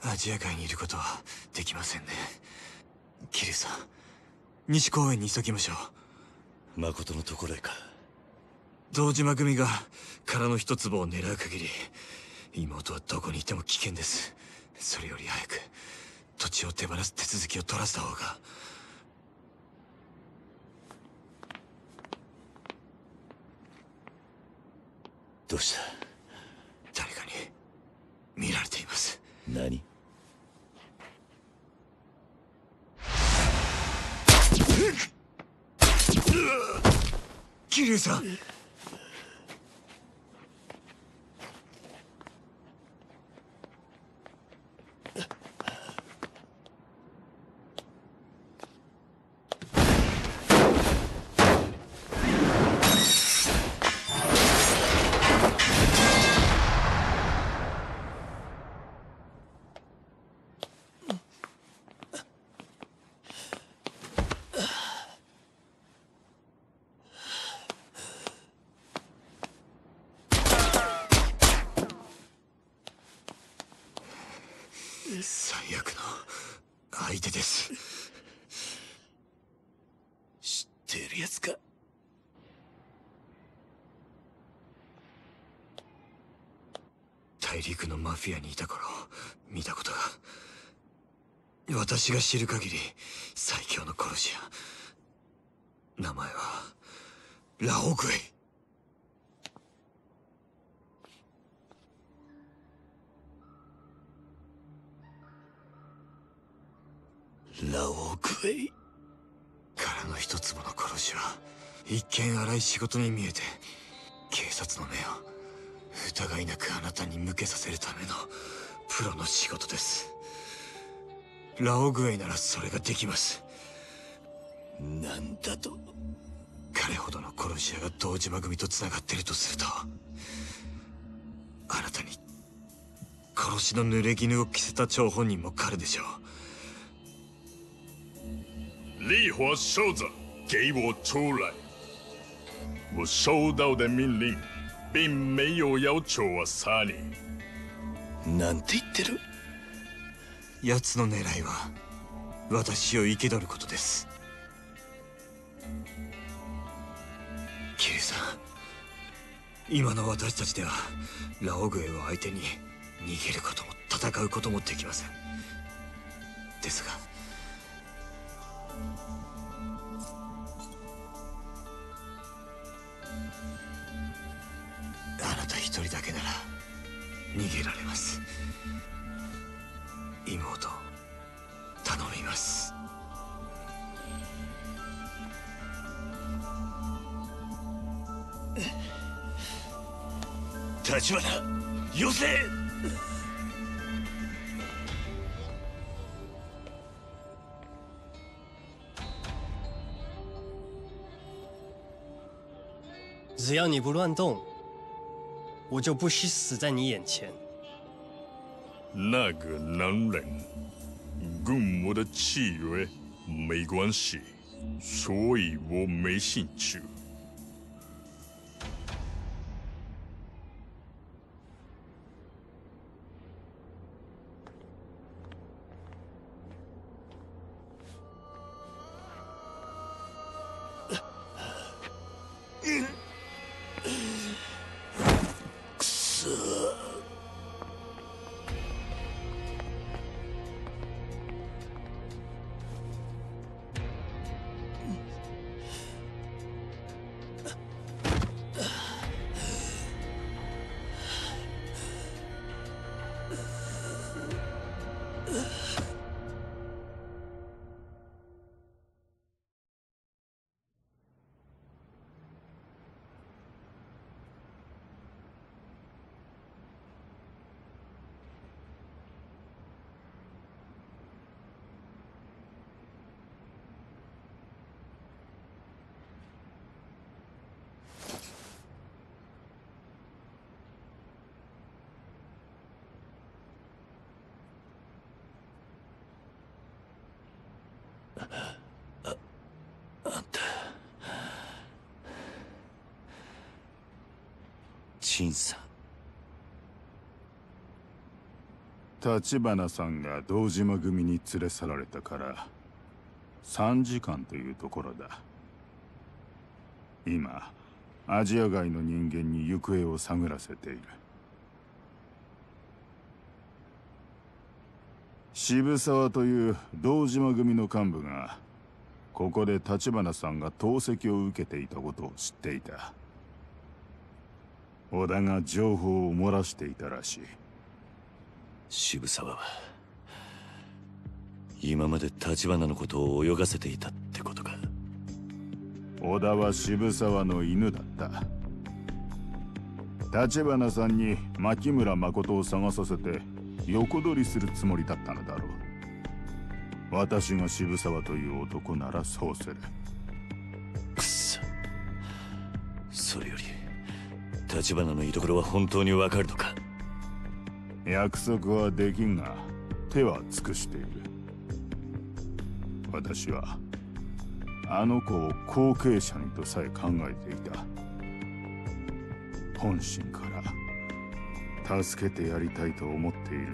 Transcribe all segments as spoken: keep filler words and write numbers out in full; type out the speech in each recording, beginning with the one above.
アジア界にいることはできませんね。桐生さん、西公園に急ぎましょう。誠のところへか。 堂島組が殻の一坪を狙う限り、妹はどこにいても危険です。それより早く土地を手放す手続きを取らせた方が。 どうした？ 誰かに見られています。 何？ 桐生さん、最悪の相手です。 知っているやつか？ 大陸のマフィアにいた頃見たことが。私が知る限り最強の殺し屋。名前はラオグエイ。 ラオグエイ。 殻の一坪の殺しは一見荒い仕事に見えて、警察の目を疑いなくあなたに向けさせるためのプロの仕事です。ラオグエイならそれができます。 なんだと？ 彼ほどの殺し屋が堂島組と繋がっているとすると、あなたに殺しの濡れ衣を着せた張本人も彼でしょう。 丽华收着，给我出来！我收到的命令，并没有要求我杀你。 なんて言ってる？ 奴の狙いは私を生け捕ることです。キリさん、今の私たちではラオグエを相手に逃げることも戦うこともできません。ですがあなた一人だけなら逃げられます。妹、頼みます。 立花、よせ！ 只要你不乱动，我就不惜死在你眼前。 那个男人跟我的契约没关系，所以我没兴趣。 あ、あんた、陳さん。 立花さんが堂島組に連れ去られたからさんじかんというところだ。今アジア外の人間に行方を探らせている。渋沢という堂島組の幹部がここで立花さんが投石を受けていたことを知っていた。織田が情報を漏らしていたらしい。 渋沢は今まで立花のことを泳がせていたってことか。 織田は渋沢の犬だった。立花さんに牧村誠を探させて横取りするつもりだったのだろう。私が渋沢という男ならそうする。 くそ。それより立花の居所は本当にわかるのか。 約束はできんが手は尽くしている。私はあの子を後継者にとさえ考えていた。本心から助けてやりたいと思っている。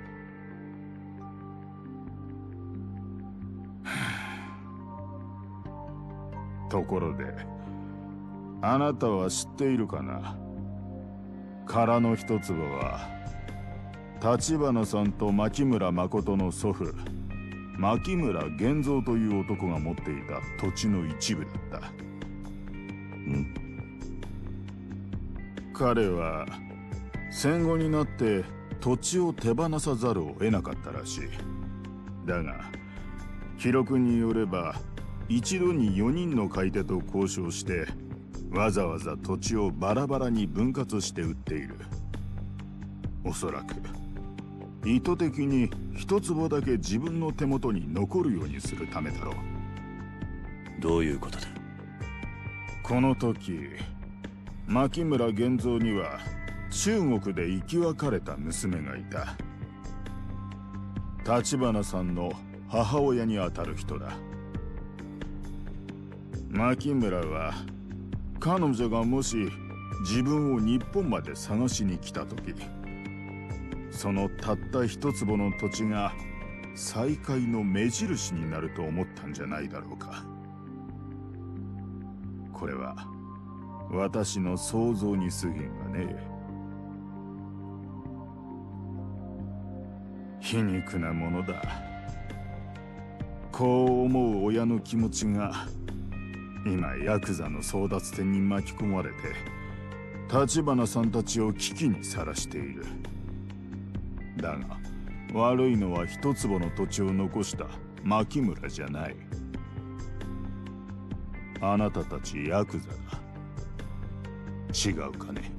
ところであなたは知っているかな。空の一坪は立花さんと牧村誠の祖父牧村源三という男が持っていた土地の一部だった。ん彼は戦後になって土地を手放さざるを得なかったらしい。だが記録によれば一度によにんの買い手と交渉してわざわざ土地をバラバラに分割して売っている。おそらく意図的に一坪だけ自分の手元に残るようにするためだろう。 どういうことだ。 この時牧村源三には中国で生き別れた娘がいた。立花さんの母親にあたる人だ。牧村は彼女がもし自分を日本まで探しに来た時、そのたった一坪の土地が再会の目印になると思ったんじゃないだろうか。これは私の想像に過ぎんがね。皮肉なものだ。こう思う親の気持ちが今ヤクザの争奪戦に巻き込まれて立花さんたちを危機にさらしている。だが悪いのは一坪の土地を残した牧村じゃない。あなたたちヤクザだ。違うかね。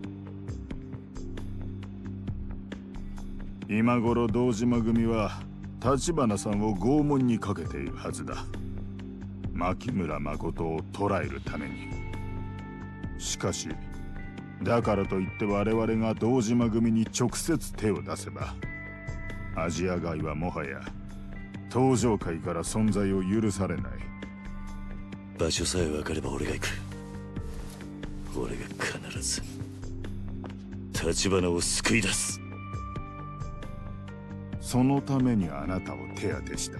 今頃堂島組は立花さんを拷問にかけているはずだ。牧村誠を捕らえるために。しかしだからといって我々が堂島組に直接手を出せばアジア外はもはや東上界から存在を許されない。 場所さえ分かれば俺が行く。俺が必ず立花を救い出す。 そのためにあなたを手当てした。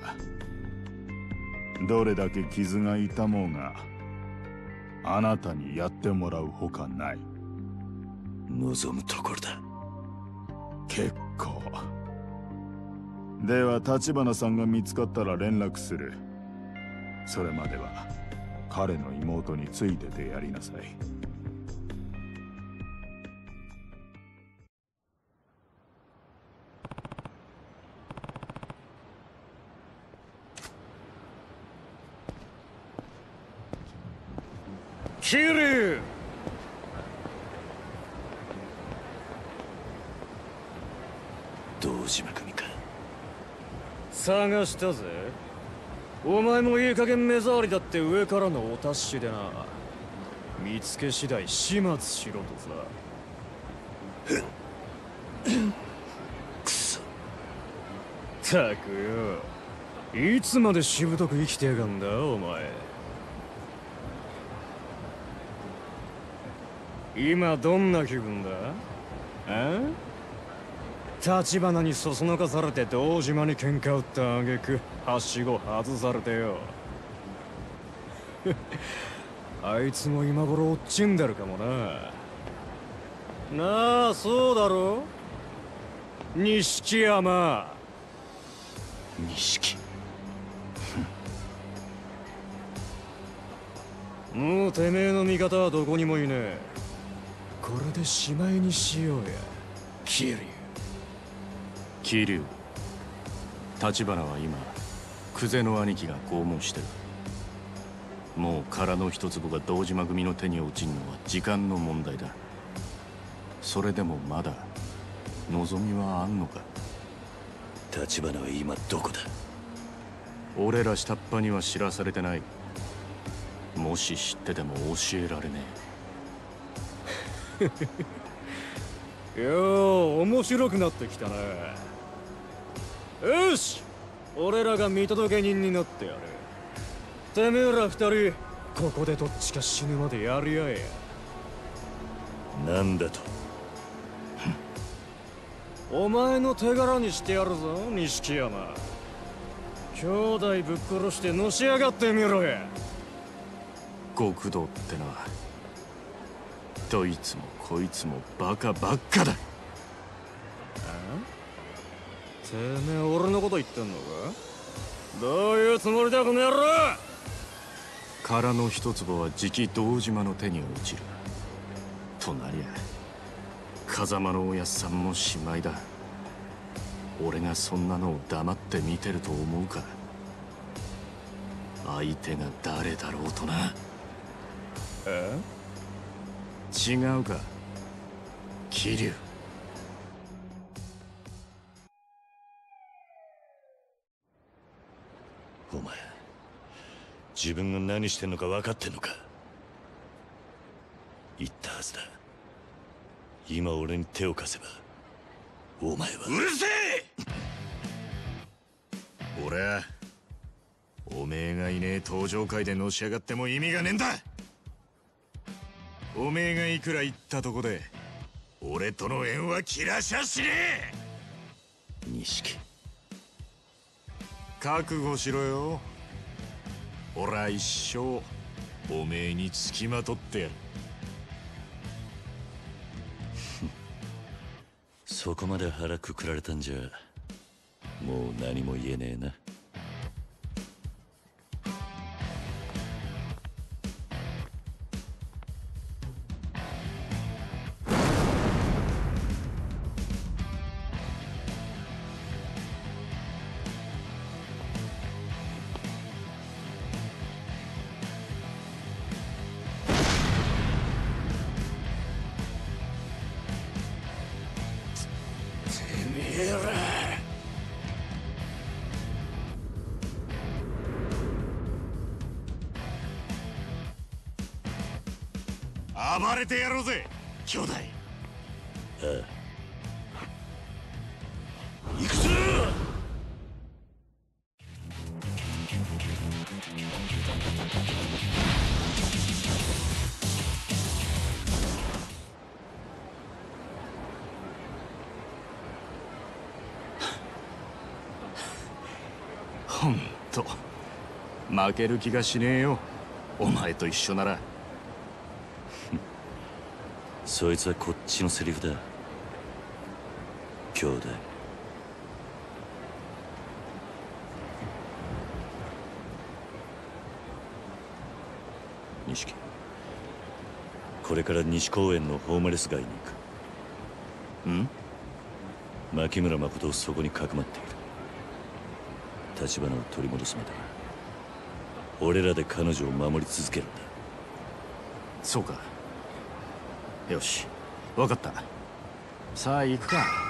どれだけ傷が痛もうがあなたにやってもらうほかない。 望むところだ。 結構。では立花さんが見つかったら連絡する。それまでは彼の妹についててやりなさい。 キリ堂島組か。 探したぜ。お前もいい加減目障りだって上からのお達しでな。見つけ次第始末しろとさ。 くそ。 たくよ、いつまでしぶとく生きてやがんだお前。今どんな気分だ？あ？ 立花にそそのかされて堂島に喧嘩売った挙句はしご外されてよ。あいつも今頃落ちんでるかもな。なあ、そうだろ錦山。 錦。 もうてめえの味方はどこにもいねえ。これでしまいにしようや、桐生。 桐生、立花は今久世の兄貴が拷問してる。もう殻の一粒が堂島組の手に落ちるのは時間の問題だ。それでもまだ望みはあんのか。 立花は今どこだ？ 俺ら下っ端には知らされてない。もし知ってても教えられねえ。よう面白くなってきたな。よし、俺らが見届け人になってやる。てめえら二人ここでどっちか死ぬまでやり合えや。 なんだと？ お前の手柄にしてやるぞ、錦山。兄弟ぶっ殺してのし上がってみろや。 極道ってのはどいつもこいつもバカばっかだ。 てめえ俺のこと言ってんのか？どういうつもりだこの野郎！ 殻の一粒はじき堂島の手に落ちる。となりゃ風間のおやっさんもしまいだ。俺がそんなのを黙って見てると思うか。相手が誰だろうとな。 え？ 違うか、桐生。 お前、自分が何してんのか分かってんのか？言ったはずだ。今俺に手を貸せばお前は。 うるせえ！俺はおめえがいねえ登場会でのし上がっても意味がねえんだ。おめえがいくら言ったとこで俺との縁は切らしゃしねえ。 錦、 覚悟しろよ。俺は一生おめえにつきまとってやる。 そこまで腹くくられたんじゃもう何も言えねえな。 暴れてやろうぜ、兄弟。 ああ、行くぞ！ ほんと負ける気がしねえよ、お前と一緒なら。 そいつはこっちのセリフだ。兄弟。錦、これから西公園のホームレス街に行く。 ん？ 牧村誠をそこにかくまっている。立花を取り戻すまでは俺らで彼女を守り続けるんだ。 そうか。よし、分かった。さあ行くか。